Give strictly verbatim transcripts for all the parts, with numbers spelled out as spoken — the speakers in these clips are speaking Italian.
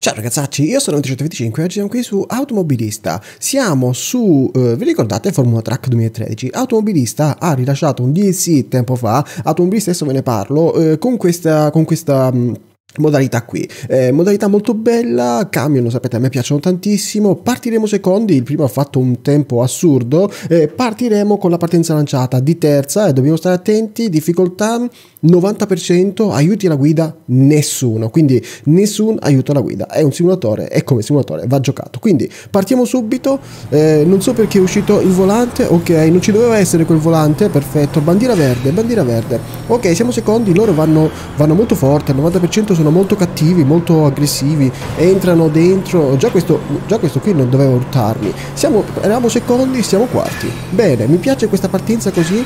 Ciao ragazzacci, io sono venticinque e oggi siamo qui su Automobilista. Siamo su, eh, vi ricordate, Formula Truck duemilatredici? Automobilista ha rilasciato un D L C tempo fa, Automobilista adesso ve ne parlo, eh, con questa, con questa mh, modalità qui. Eh, modalità molto bella, camion, lo sapete, a me piacciono tantissimo. Partiremo secondi, il primo ha fatto un tempo assurdo, eh, partiremo con la partenza lanciata di terza e dobbiamo stare attenti, difficoltà novanta per cento, aiuti alla guida nessuno, quindi nessun aiuto alla guida, è un simulatore e come simulatore va giocato. Quindi partiamo subito, eh, non so perché è uscito il volante, ok, non ci doveva essere quel volante, perfetto, bandiera verde, bandiera verde, ok, siamo secondi, loro vanno, vanno molto forte, al novanta per cento sono molto cattivi, molto aggressivi, entrano dentro, già questo, già questo qui non doveva urtarmi, siamo, eravamo secondi, siamo quarti, bene, mi piace questa partenza così.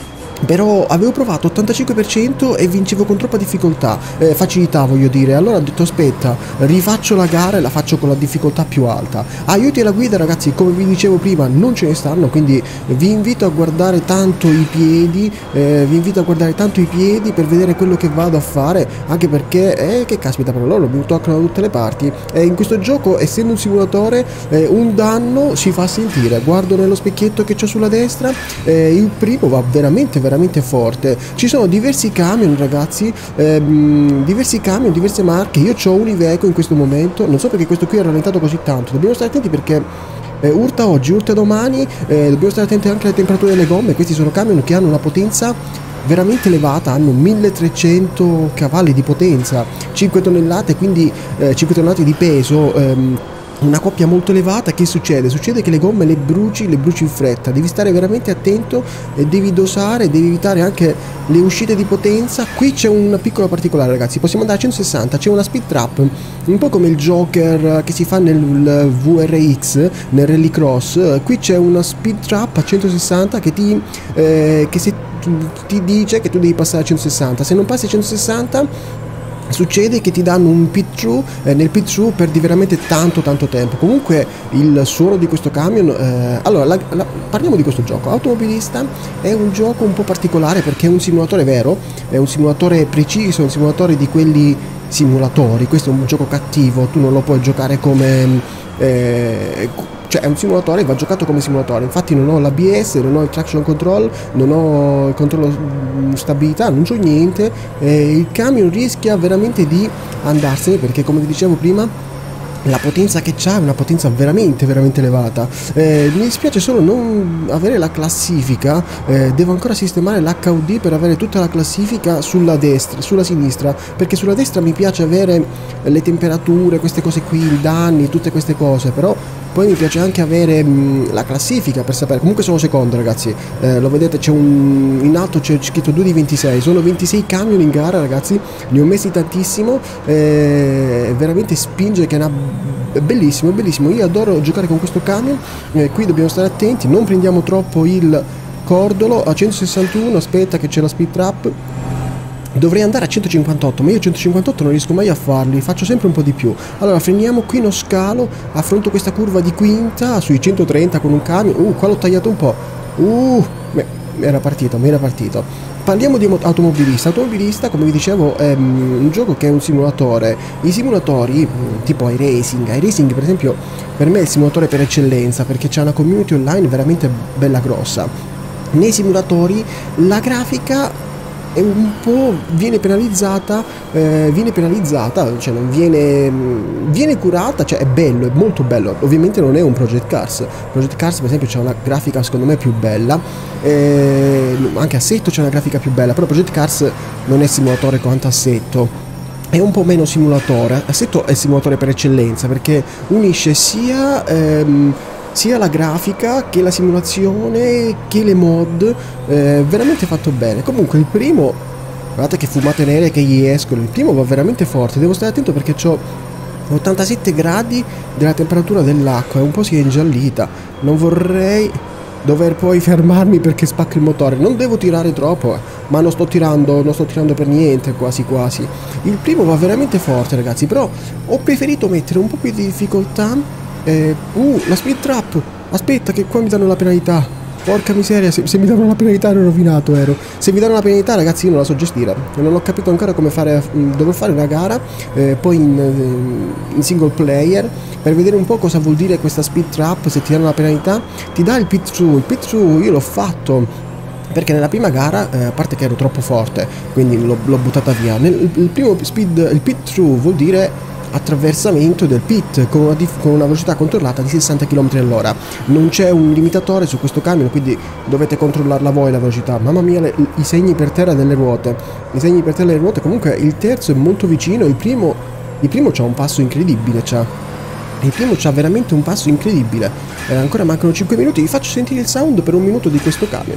Però avevo provato ottantacinque per cento e vincevo con troppa difficoltà, eh, facilità voglio dire, allora ho detto aspetta, rifaccio la gara e la faccio con la difficoltà più alta. Aiuti alla guida ragazzi, come vi dicevo prima non ce ne stanno, quindi vi invito a guardare tanto i piedi, eh, vi invito a guardare tanto i piedi per vedere quello che vado a fare, anche perché, eh, che caspita però loro mi toccano da tutte le parti, eh, in questo gioco essendo un simulatore eh, un danno si fa sentire, guardo nello specchietto che c'ho sulla destra, eh, il primo va veramente veramente veramente forte, ci sono diversi camion ragazzi, ehm, diversi camion, diverse marche, io ho un Iveco in questo momento, non so perché questo qui è rallentato così tanto, dobbiamo stare attenti perché eh, urta oggi, urta domani, eh, dobbiamo stare attenti anche alle temperature delle gomme, questi sono camion che hanno una potenza veramente elevata, hanno milletrecento cavalli di potenza, cinque tonnellate, quindi eh, cinque tonnellate di peso, ehm, una coppia molto elevata. Che succede? Succede che le gomme le bruci, le bruci in fretta, devi stare veramente attento e devi dosare, devi evitare anche le uscite di potenza. Qui c'è una piccola particolare ragazzi, possiamo andare a centosessanta, c'è una speed trap, un po' come il Joker che si fa nel V R X, nel Rallycross, qui c'è una speed trap a centosessanta che ti, eh, che se, ti dice che tu devi passare a centosessanta, se non passi a centosessanta succede che ti danno un pit through, eh, nel pit through perdi veramente tanto tanto tempo. Comunque il suono di questo camion, eh, allora la, la, parliamo di questo gioco. Automobilista è un gioco un po' particolare perché è un simulatore vero, è un simulatore preciso, è un simulatore di quelli simulatori, questo è un gioco cattivo, tu non lo puoi giocare come eh, cioè è un simulatore, va giocato come simulatore, infatti non ho l'A B S, non ho il traction control, non ho il controllo stabilità, non c'ho niente, e il camion rischia veramente di andarsene perché come vi dicevo prima la potenza che c'ha è una potenza veramente veramente elevata. Eh, mi dispiace solo non avere la classifica, eh, devo ancora sistemare l'H U D per avere tutta la classifica sulla destra, sulla sinistra, perché sulla destra mi piace avere le temperature, queste cose qui, i danni, tutte queste cose, però poi mi piace anche avere mh, la classifica per sapere. Comunque sono secondo ragazzi, eh, lo vedete, c'è un in alto c'è scritto due di ventisei, sono ventisei camion in gara ragazzi, ne ho messi tantissimo, eh, veramente spinge che è una è bellissimo, è bellissimo, io adoro giocare con questo camion, eh, qui dobbiamo stare attenti, non prendiamo troppo il cordolo a centosessantuno, aspetta che c'è la speed trap. Dovrei andare a centocinquantotto, ma io a centocinquantotto non riesco mai a farli, faccio sempre un po' di più. Allora freniamo qui, non scalo, affronto questa curva di quinta sui centotrenta con un camion. Uh, qua l'ho tagliato un po'. Uh, beh, era partito, mi era partito. Parliamo di automobilista. Automobilista, come vi dicevo, è un gioco che è un simulatore. I simulatori, tipo iRacing, iRacing per esempio, per me è il simulatore per eccellenza, perché c'è una community online veramente bella grossa. Nei simulatori la grafica è un po' viene penalizzata, eh, viene penalizzata, cioè non viene, viene curata, cioè è bello, è molto bello, ovviamente non è un Project Cars. Project Cars per esempio c'è una grafica secondo me più bella, eh, anche Assetto c'è una grafica più bella, però Project Cars non è simulatore quanto Assetto, è un po' meno simulatore. Assetto è simulatore per eccellenza perché unisce sia ehm, sia la grafica che la simulazione che le mod, eh, veramente fatto bene. Comunque il primo, guardate che fumate nere che gli escono, il primo va veramente forte, devo stare attento perché ho ottantasette gradi della temperatura dell'acqua, un po' si è ingiallita, non vorrei dover poi fermarmi perché spacca il motore, non devo tirare troppo, ma non sto tirando, non sto tirando per niente, quasi quasi. Il primo va veramente forte ragazzi, però ho preferito mettere un po' più di difficoltà. Eh, uh, la speed trap, aspetta che qua mi danno la penalità, Porca miseria, se, se mi danno una penalità ero rovinato, ero. Se mi danno una penalità, ragazzi, io non la so gestire. Non ho capito ancora come fare. Dovrò fare una gara, eh, poi in, in single player, per vedere un po' cosa vuol dire questa speed trap. Se ti danno la penalità, ti dà il pit through. Il pit through io l'ho fatto perché nella prima gara, eh, a parte che ero troppo forte, quindi l'ho buttata via. Nel il primo speed, il pit through vuol dire attraversamento del pit con una, con una velocità controllata di sessanta chilometri all'ora. Non c'è un limitatore su questo camion, quindi dovete controllarla voi la velocità. Mamma mia, le, i segni per terra delle ruote. I segni per terra delle ruote. Comunque il terzo è molto vicino. Il primo, il primo c'ha un passo incredibile. C'ha. Il primo c'ha veramente un passo incredibile. Eh, ancora mancano cinque minuti. Vi faccio sentire il sound per un minuto di questo camion.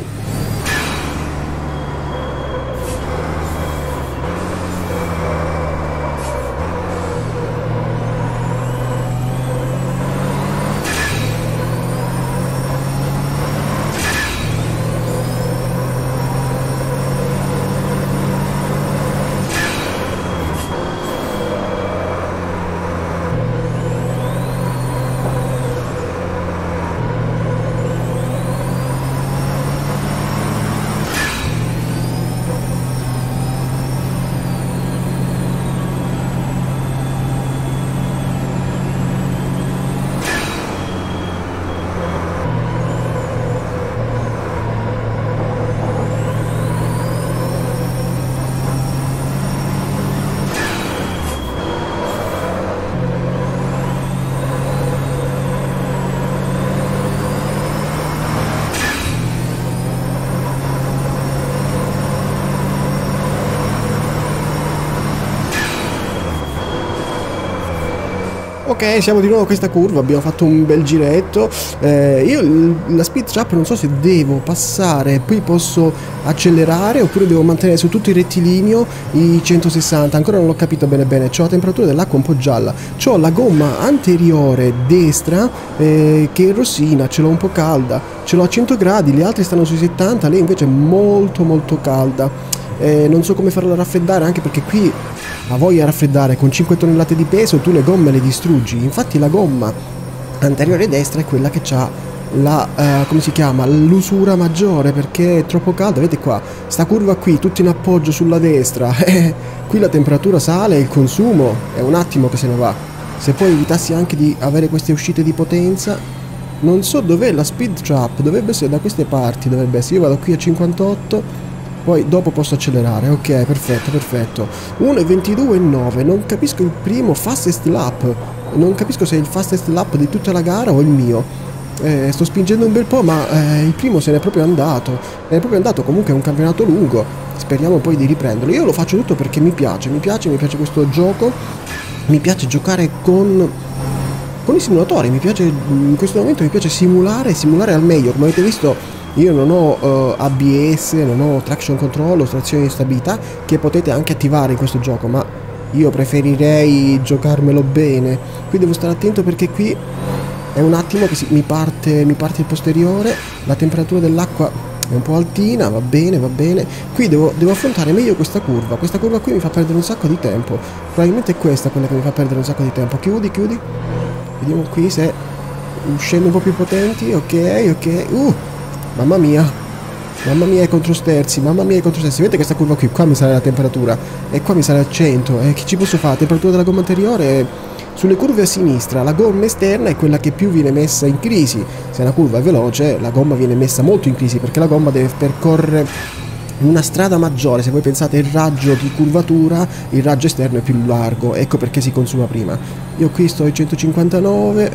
Ok, siamo di nuovo a questa curva, abbiamo fatto un bel giretto. eh, Io la speed trap non so se devo passare, poi posso accelerare, oppure devo mantenere su tutto il rettilineo i centosessanta. Ancora non l'ho capito bene bene. C'ho la temperatura dell'acqua un po' gialla. C'ho la gomma anteriore destra eh, che è rossina, ce l'ho un po' calda. Ce l'ho a cento gradi, le altre stanno sui settanta, lei invece è molto molto calda. eh, Non so come farla raffreddare, anche perché qui a voglia raffreddare con cinque tonnellate di peso, tu le gomme le distruggi. Infatti la gomma anteriore destra è quella che ha la, uh, come si chiama, l'usura maggiore, perché è troppo calda. Vedete qua, sta curva qui, tutto in appoggio sulla destra, eh, qui la temperatura sale e il consumo è un attimo che se ne va. Se poi evitassi anche di avere queste uscite di potenza. Non so dov'è la speed trap, dovrebbe essere da queste parti, dovrebbe essere. Io vado qui a cinquantotto, poi dopo posso accelerare. Ok, perfetto, perfetto. uno e ventidue e nove. Non capisco il primo fastest lap. Non capisco se è il fastest lap di tutta la gara o il mio. eh, Sto spingendo un bel po', ma eh, il primo se n'è proprio andato. È proprio andato. Comunque è un campionato lungo. Speriamo poi di riprenderlo. Io lo faccio tutto perché mi piace. Mi piace, mi piace questo gioco. Mi piace giocare con con i simulatori. Mi piace, in questo momento mi piace simulare, simulare al meglio. Come avete visto, io non ho uh, A B S, non ho traction control o trazione di stabilità, che potete anche attivare in questo gioco, ma io preferirei giocarmelo bene. Qui devo stare attento perché qui è un attimo che si, mi, parte, mi parte il posteriore. La temperatura dell'acqua è un po' altina, va bene, va bene. Qui devo, devo affrontare meglio questa curva. Questa curva qui mi fa perdere un sacco di tempo. Probabilmente è questa quella che mi fa perdere un sacco di tempo. Chiudi, chiudi. Vediamo qui se uscendo un po' più potenti. Ok, ok. Uh, mamma mia. Mamma mia i controsterzi. Mamma mia i controsterzi. Vedete questa curva qui? Qua mi sale la temperatura. E qua mi sale a cento. E che ci posso fare? La temperatura della gomma anteriore. Sulle curve a sinistra la gomma esterna è quella che più viene messa in crisi. Se una curva è veloce, la gomma viene messa molto in crisi, perché la gomma deve percorrere una strada maggiore. Se voi pensate il raggio di curvatura, il raggio esterno è più largo, ecco perché si consuma prima. Io qui sto ai centocinquantanove.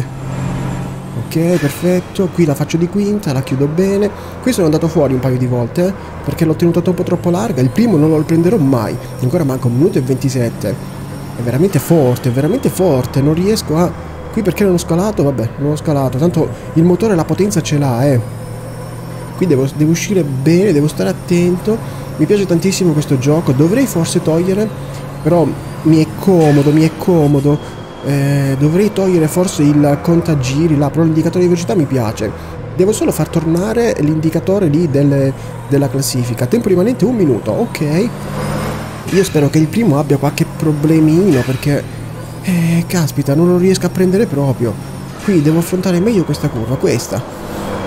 Ok, perfetto. Qui la faccio di quinta, la chiudo bene. Qui sono andato fuori un paio di volte, eh, perché l'ho tenuta un po' troppo larga. Il primo non lo riprenderò mai. Ancora manca un minuto e ventisette. È veramente forte, è veramente forte. Non riesco a... Qui perché non ho scalato? Vabbè, non ho scalato. Tanto il motore la potenza ce l'ha, eh. Qui devo, devo uscire bene, devo stare attento. Mi piace tantissimo questo gioco. Dovrei forse togliere, però mi è comodo, mi è comodo. Eh, dovrei togliere forse il contagiri là, però l'indicatore di velocità mi piace. Devo solo far tornare l'indicatore lì delle, della classifica. Tempo rimanente un minuto, ok. Io spero che il primo abbia qualche problemino, perché eh, caspita, non lo riesco a prendere proprio. Qui devo affrontare meglio questa curva, questa.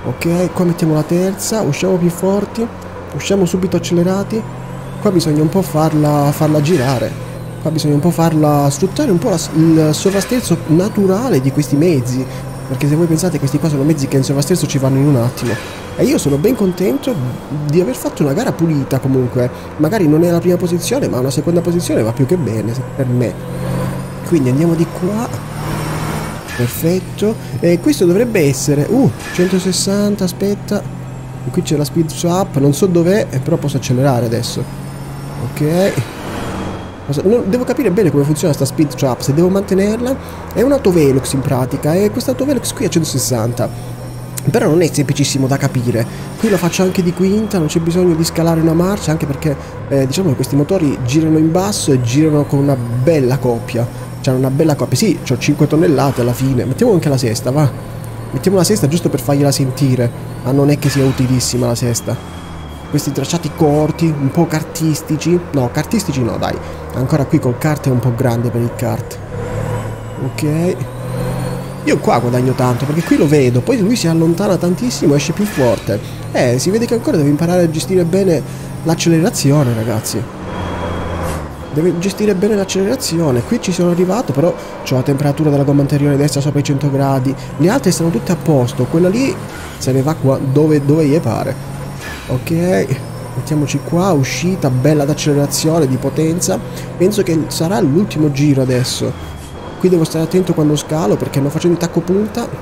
Ok, qua mettiamo la terza, usciamo più forti, usciamo subito accelerati. Qua bisogna un po' farla, farla girare. Qua bisogna un po' farla sfruttare un po' la, il sovrasterzo naturale di questi mezzi. Perché se voi pensate, questi qua sono mezzi che in sovrasterzo ci vanno in un attimo. E io sono ben contento di aver fatto una gara pulita comunque. Magari non è la prima posizione, ma una seconda posizione va più che bene per me. Quindi andiamo di qua. Perfetto. E questo dovrebbe essere... Uh, centosessanta, aspetta. E qui c'è la speed swap, non so dov'è, però posso accelerare adesso. Ok. Devo capire bene come funziona sta speed trap, se devo mantenerla. È un autovelox in pratica, e questo autovelox qui a centosessanta. Però non è semplicissimo da capire. Qui lo faccio anche di quinta, non c'è bisogno di scalare una marcia, anche perché eh, diciamo che questi motori girano in basso e girano con una bella coppia. C'hanno una bella coppia. Sì, ho cinque tonnellate alla fine. Mettiamo anche la sesta, va. Mettiamo la sesta giusto per fargliela sentire. Ma non è che sia utilissima la sesta. Questi tracciati corti, un po' kartistici. No, kartistici no, dai. Ancora qui col kart è un po' grande per il kart. Ok. Io qua guadagno tanto, perché qui lo vedo. Poi lui si allontana tantissimo, esce più forte. Eh, si vede che ancora deve imparare a gestire bene l'accelerazione, ragazzi. Deve gestire bene l'accelerazione. Qui ci sono arrivato, però ho la temperatura della gomma anteriore destra sopra i cento gradi. Le altre stanno tutte a posto. Quella lì se ne va qua dove, dove gli pare. Ok, mettiamoci qua. Uscita bella d'accelerazione, di potenza. Penso che sarà l'ultimo giro adesso. Qui devo stare attento quando scalo, perché non facendo il tacco punta. Non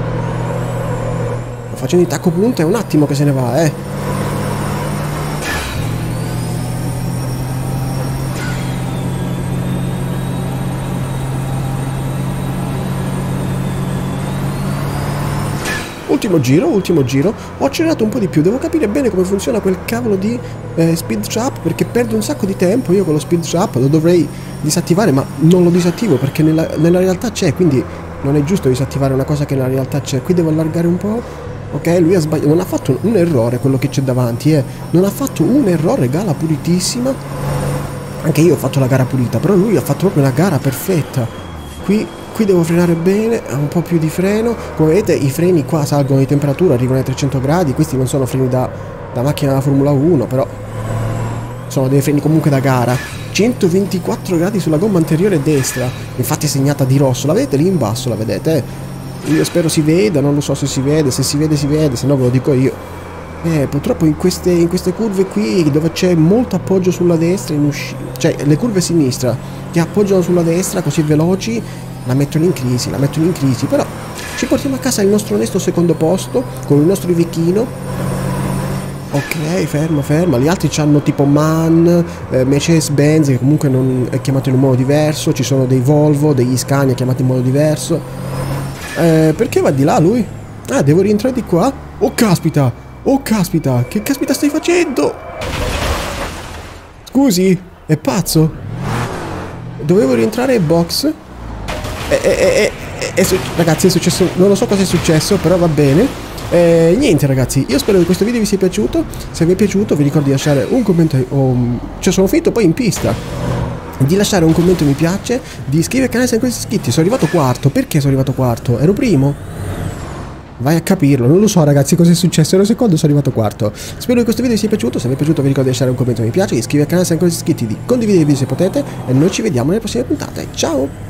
facendo il tacco punta è un attimo che se ne va, eh. Ultimo giro, ultimo giro. Ho accelerato un po' di più. Devo capire bene come funziona quel cavolo di eh, speed trap, perché perdo un sacco di tempo. Io con lo speed trap lo dovrei disattivare, ma non lo disattivo perché nella, nella realtà c'è, quindi non è giusto disattivare una cosa che nella realtà c'è. Qui devo allargare un po'. Ok, lui ha sbagliato. Non ha fatto un errore quello che c'è davanti, eh. Non ha fatto un errore, gara pulitissima. Anche io ho fatto la gara pulita, però lui ha fatto proprio una gara perfetta. Qui... Qui devo frenare bene, un po' più di freno. Come vedete i freni qua salgono di temperatura, arrivano ai trecento gradi. Questi non sono freni da, da macchina da Formula uno, però sono dei freni comunque da gara. centoventiquattro gradi sulla gomma anteriore destra, infatti è segnata di rosso. La vedete lì in basso, la vedete? Io spero si veda, non lo so se si vede. Se si vede si vede, se no ve lo dico io. Eh, purtroppo in queste, in queste curve qui, dove c'è molto appoggio sulla destra, in uscita, cioè le curve sinistra che appoggiano sulla destra così veloci, la mettono in crisi, la mettono in crisi, però ci portiamo a casa il nostro onesto secondo posto con il nostro Ivechino. Ok, ferma, ferma. Gli altri hanno tipo MAN, eh, Mercedes-Benz, che comunque non è chiamato in un modo diverso. Ci sono dei Volvo, degli Scania chiamati in modo diverso. Eh, perché va di là lui? Ah, devo rientrare di qua? Oh caspita, oh caspita, che caspita stai facendo? Scusi, è pazzo? Dovevo rientrare in box? E, e, e, e, e, ragazzi, è successo, non lo so cosa è successo, però va bene. Eh, niente ragazzi, io spero che questo video vi sia piaciuto. Se vi è piaciuto vi ricordo di lasciare un commento, um, cioè sono finito poi in pista, di lasciare un commento mi piace, di iscrivervi al canale se non siete iscritti. Sono arrivato quarto, perché sono arrivato quarto? Ero primo? Vai a capirlo, non lo so ragazzi cosa è successo, ero secondo, sono arrivato quarto. Spero che questo video vi sia piaciuto. Se vi è piaciuto vi ricordo di lasciare un commento mi piace, di iscrivervi al canale se non siete iscritti, di condividere il video se potete, e noi ci vediamo nelle prossime puntate. Ciao!